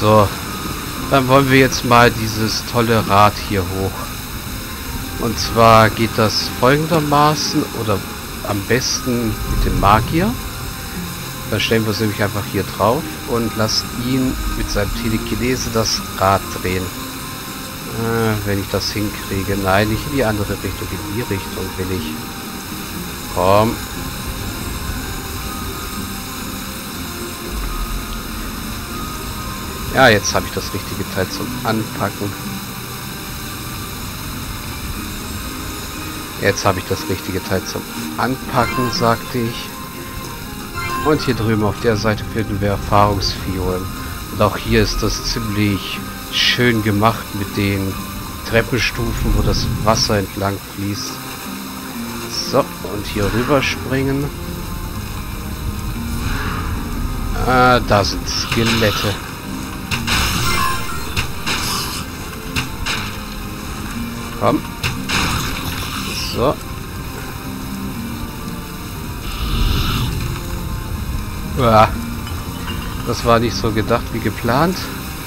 So, dann wollen wir jetzt mal dieses tolle Rad hier hoch. Und zwar geht das folgendermaßen, oder am besten mit dem Magier. Dann stellen wir es nämlich einfach hier drauf und lassen ihn mit seinem Telekinese das Rad drehen. Wenn ich das hinkriege. Nein, nicht in die andere Richtung, in die Richtung will ich. Komm. Ja, jetzt habe ich das richtige Teil zum Anpacken. Jetzt habe ich das richtige Teil zum Anpacken, sagte ich. Und hier drüben auf der Seite finden wir Erfahrungsfiolen. Und auch hier ist das ziemlich schön gemacht mit den Treppenstufen, wo das Wasser entlang fließt. So, und hier rüber springen. Ah, da sind Skelette. Komm. So. Uah. Das war nicht so gedacht wie geplant.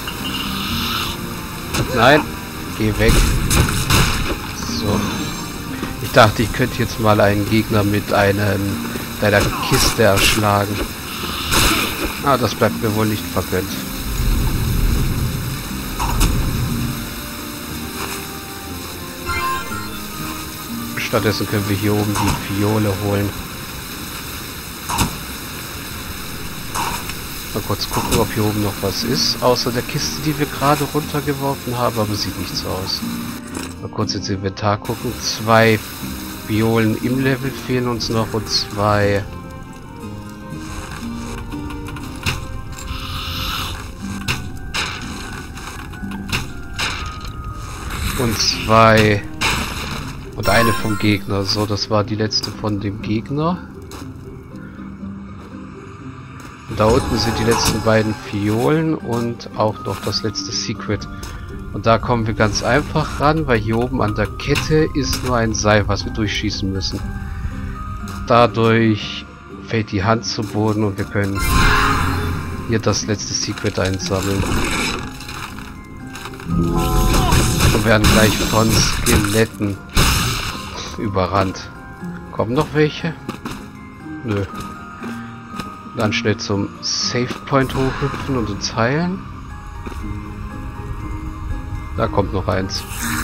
Nein, geh weg. So. Ich dachte, ich könnte jetzt mal einen Gegner mit einer Kiste erschlagen. Ah, das bleibt mir wohl nicht vergönnt. Stattdessen können wir hier oben die Fiole holen. Mal kurz gucken, ob hier oben noch was ist, außer der Kiste, die wir gerade runtergeworfen haben, aber sieht nicht so aus. Mal kurz ins Inventar gucken. 2 Violen im Level fehlen uns noch und 2... Und eine vom Gegner. So, das war die letzte von dem Gegner. Und da unten sind die letzten beiden Fiolen und auch noch das letzte Secret. Und da kommen wir ganz einfach ran, weil hier oben an der Kette ist nur ein Seil, was wir durchschießen müssen. Dadurch fällt die Hand zu Boden und wir können hier das letzte Secret einsammeln. Und werden gleich von Skeletten überrannt. Kommen noch welche? Nö. Dann schnell zum Save Point hochhüpfen und uns heilen. Da kommt noch eins.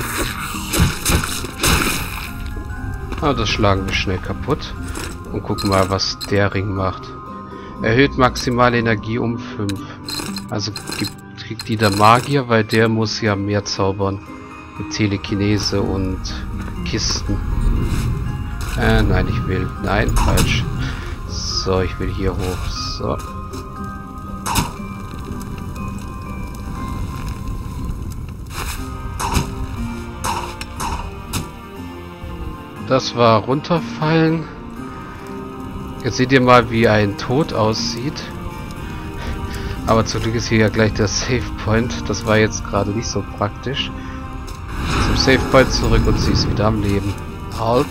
Ah, das schlagen wir schnell kaputt. Und gucken mal, was der Ring macht. Erhöht maximale Energie um 5. Also kriegt die der Magier, weil der muss ja mehr zaubern. Mit Telekinese und Kisten. Nein, ich will. Nein, falsch. So, ich will hier hoch. So. Das war runterfallen. Jetzt seht ihr mal, wie ein Tod aussieht. Aber zum Glück ist hier ja gleich der Save Point. Das war jetzt gerade nicht so praktisch. Zum Save Point zurück und sie ist wieder am Leben. Halt.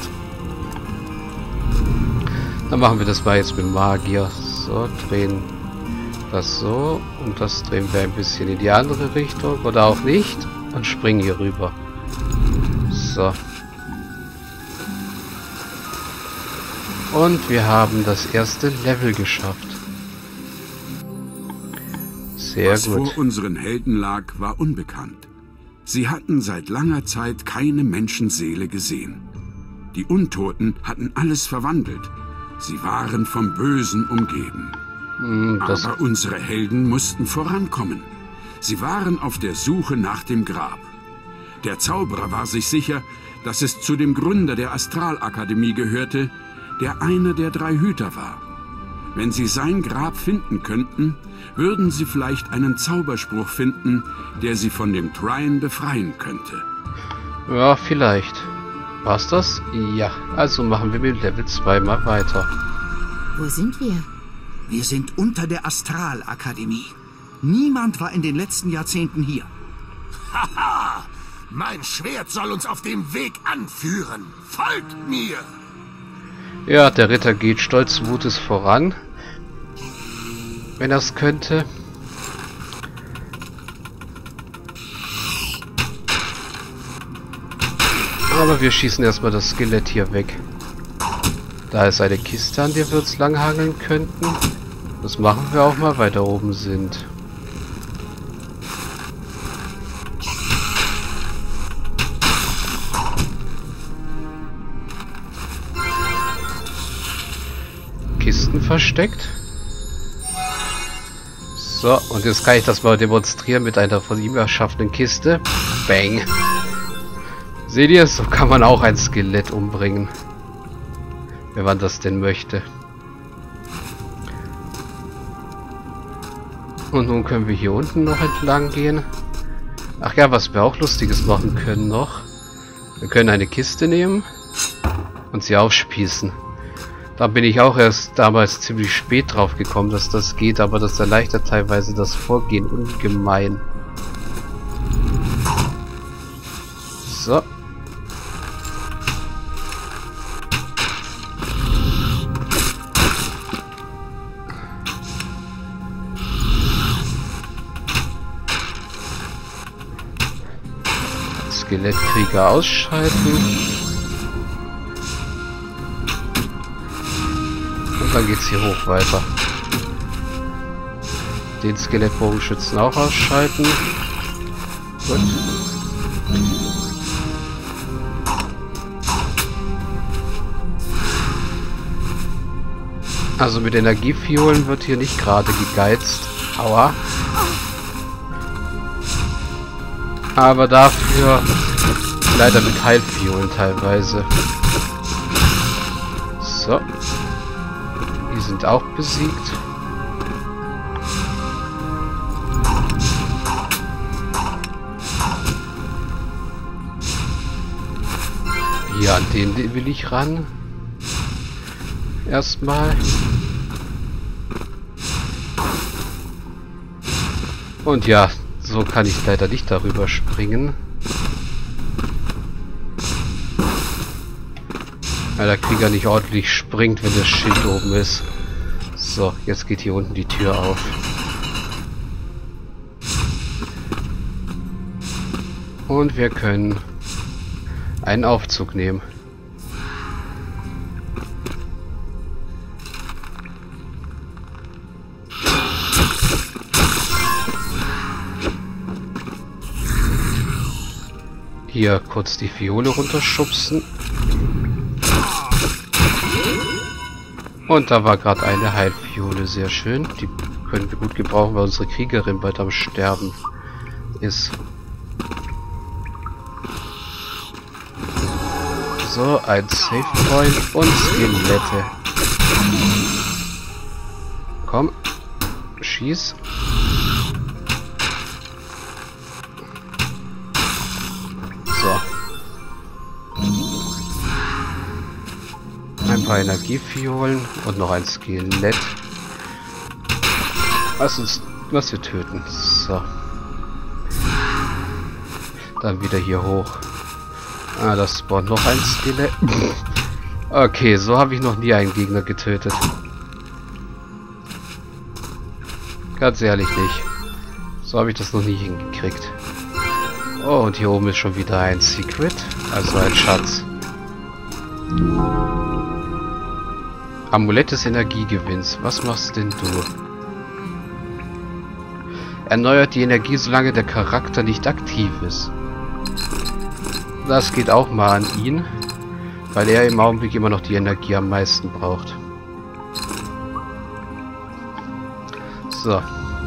Dann machen wir das mal jetzt mit Magier. So, drehen das so. Und das drehen wir ein bisschen in die andere Richtung. Oder auch nicht. Und springen hier rüber. So. Und wir haben das erste Level geschafft. Sehr Was gut. vor unseren Helden lag, war unbekannt. Sie hatten seit langer Zeit keine Menschenseele gesehen. Die Untoten hatten alles verwandelt. Sie waren vom Bösen umgeben. Aber unsere Helden mussten vorankommen. Sie waren auf der Suche nach dem Grab. Der Zauberer war sich sicher, dass es zu dem Gründer der Astralakademie gehörte, der einer der 3 Hüter war. Wenn sie sein Grab finden könnten, würden sie vielleicht einen Zauberspruch finden, der sie von dem Trine befreien könnte. Ja, vielleicht. War's das? Ja. Also machen wir mit Level 2 mal weiter. Wo sind wir? Wir sind unter der Astralakademie. Niemand war in den letzten Jahrzehnten hier. Haha! Mein Schwert soll uns auf dem Weg anführen. Folgt mir! Ja, der Ritter geht stolzen Mutes voran. Wenn er es könnte. Aber wir schießen erstmal das Skelett hier weg. Da ist eine Kiste, an der wir uns langhangeln könnten. Das machen wir auch mal, weil da oben sind. Kisten versteckt. So, und jetzt kann ich das mal demonstrieren mit einer von ihm erschaffenen Kiste. Bang. Seht ihr, so kann man auch ein Skelett umbringen. Wenn man das denn möchte. Und nun können wir hier unten noch entlang gehen. Ach ja, was wir auch Lustiges machen können noch. Wir können eine Kiste nehmen und sie aufspießen. Da bin ich auch erst damals ziemlich spät drauf gekommen, dass das geht, aber das erleichtert teilweise das Vorgehen ungemein. So. Skelettkrieger ausschalten. Und dann geht's hier hoch weiter. Den Skelettbogenschützen auch ausschalten. Gut. Also mit Energiefiolen wird hier nicht gerade gegeizt. Aua. Aber dafür leider mit Heilfiolen teilweise. So. Die sind auch besiegt. Hier an den will ich ran. Erstmal. Und ja, so kann ich leider nicht darüber springen. Weil der Krieger nicht ordentlich springt, wenn das Schild oben ist. So, jetzt geht hier unten die Tür auf. Und wir können einen Aufzug nehmen. Hier kurz die Fiole runterschubsen. Und da war gerade eine Heilfiole, sehr schön. Die können wir gut gebrauchen, weil unsere Kriegerin bald am Sterben ist. So, ein Save Point und Skelette. Komm, schieß. So. Ein paar Energiefiolen und noch ein Skelett. Was wir töten. So. Dann wieder hier hoch. Ah, das spawnt noch ein Skelett. Okay, so habe ich noch nie einen Gegner getötet. Ganz ehrlich nicht. So habe ich das noch nie hingekriegt. Oh, und hier oben ist schon wieder ein Secret. Also ein Schatz. Amulett des Energiegewinns. Was machst denn du? Erneuert die Energie, solange der Charakter nicht aktiv ist. Das geht auch mal an ihn, weil er im Augenblick immer noch die Energie am meisten braucht. So.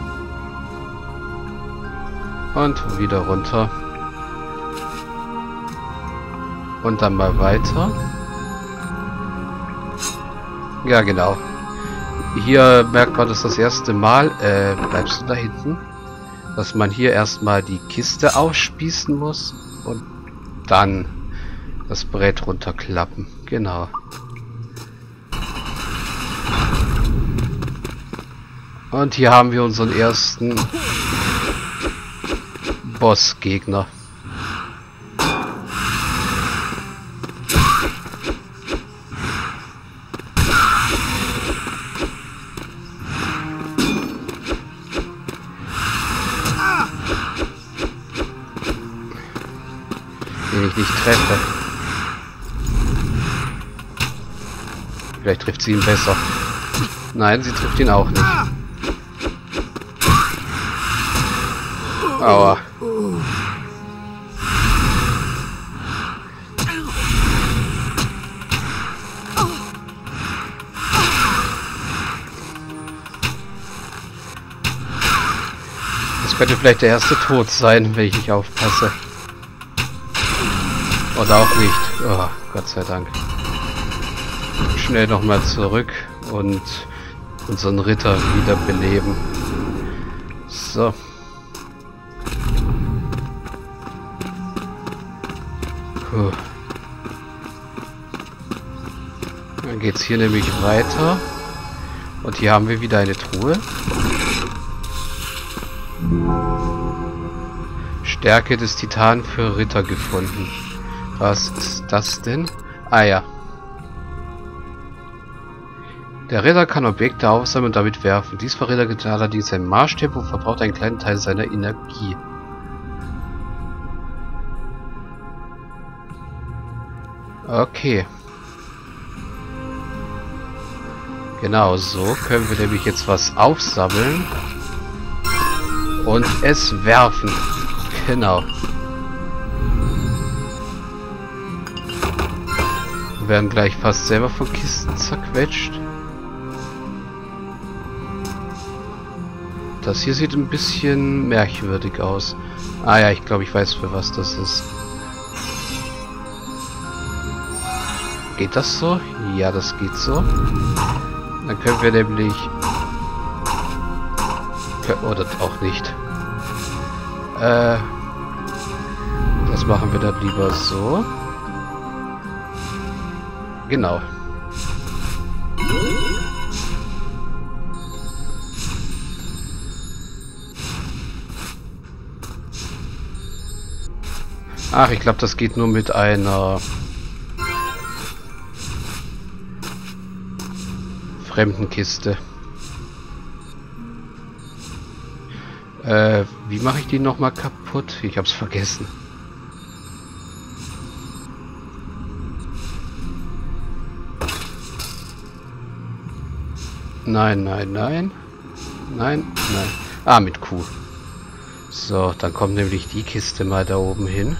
Und wieder runter. Und dann mal weiter. Ja, genau. Hier merkt man das erste Mal, bleibst du da hinten, dass man hier erstmal die Kiste aufspießen muss und dann das Brett runterklappen. Genau. Und hier haben wir unseren ersten Bossgegner. Den ich nicht treffe. Vielleicht trifft sie ihn besser. Nein, sie trifft ihn auch nicht. Aua. Das könnte vielleicht der erste Tod sein, wenn ich nicht aufpasse. Oder auch nicht. Oh, Gott sei Dank. Schnell nochmal zurück und unseren Ritter wieder beleben. So. Puh. Dann geht's hier nämlich weiter. Und hier haben wir wieder eine Truhe. Stärke des Titan für Ritter gefunden. Was ist das denn? Ah ja. Der Ritter kann Objekte aufsammeln und damit werfen. Dies verrittert allerdings sein Marschtempo und verbraucht einen kleinen Teil seiner Energie. Okay. Genau, so können wir nämlich jetzt was aufsammeln und es werfen. Genau. Wir werden gleich fast selber von Kisten zerquetscht. Das hier sieht ein bisschen merkwürdig aus. Ah ja, ich glaube, ich weiß, für was das ist. Geht das so? Ja, das geht so. Dann können wir nämlich... Oder auch nicht. Das machen wir dann lieber so. Genau. Ach, ich glaube, das geht nur mit einer fremden Kiste. Wie mache ich die nochmal kaputt? Ich hab's vergessen. Nein, nein, nein. Nein, nein. Ah, mit Q. So, dann kommt nämlich die Kiste mal da oben hin.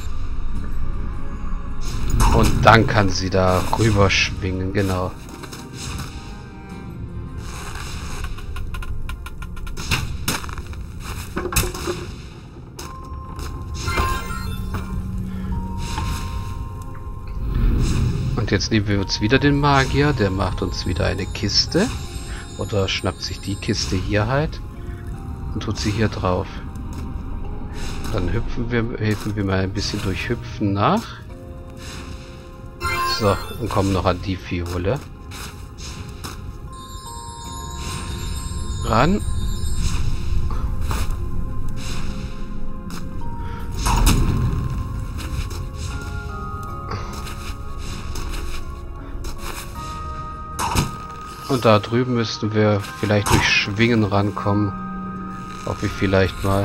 Und dann kann sie da rüber schwingen, genau. Und jetzt nehmen wir uns wieder den Magier, der macht uns wieder eine Kiste. Oder schnappt sich die Kiste hier halt und tut sie hier drauf. Dann helfen wir mal ein bisschen durch Hüpfen nach. So, und kommen noch an die Fiole. Ran. Und da drüben müssten wir vielleicht durch Schwingen rankommen. Hoffe ich vielleicht mal.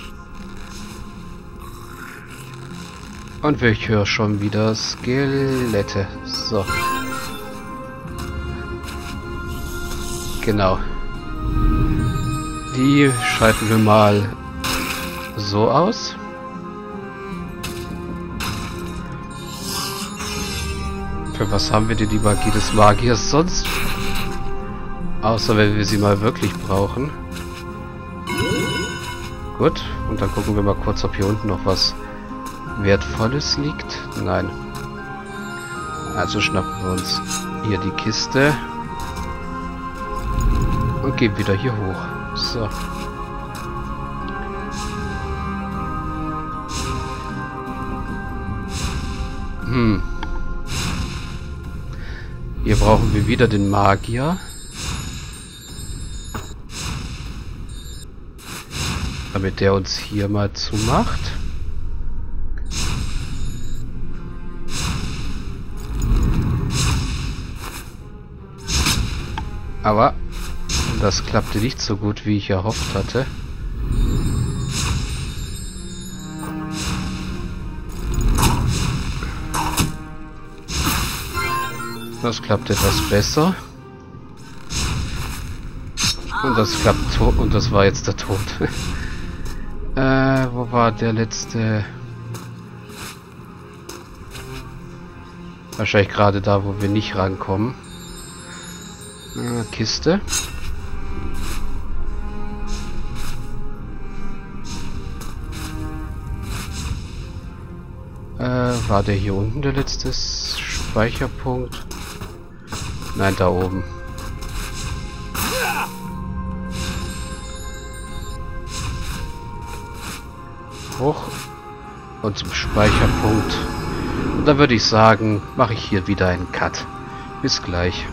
Und ich höre schon wieder Skelette. So. Genau. Die schalten wir mal so aus. Für was haben wir denn die Magie des Magiers sonst? Außer wenn wir sie mal wirklich brauchen. Gut, und dann gucken wir mal kurz, ob hier unten noch was Wertvolles liegt. Nein. Also schnappen wir uns hier die Kiste. Und gehen wieder hier hoch. So. Hier brauchen wir wieder den Magier. Damit der uns hier mal zumacht. Aber das klappte nicht so gut, wie ich erhofft hatte. Das klappt etwas besser. Und das klappt und das war jetzt der Tod. Wo war der letzte? Wahrscheinlich gerade da, wo wir nicht rankommen. Kiste. War der hier unten der letzte Speicherpunkt? Nein, da oben. Hoch und zum Speicherpunkt. Und dann würde ich sagen, mache ich hier wieder einen Cut. Bis gleich.